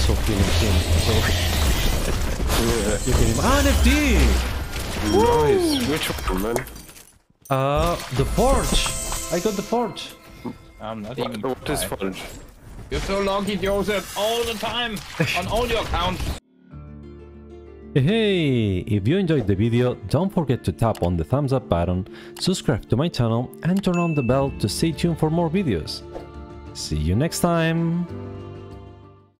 also killing him. So you can him. Ah, NFT! Nice. Which one, man? The forge. I got the forge. I'm not even. What is Forge? You're so lucky, Joseph, all the time, on all your accounts. Hey, if you enjoyed the video, don't forget to tap on the thumbs up button, subscribe to my channel and turn on the bell to stay tuned for more videos. See you next time!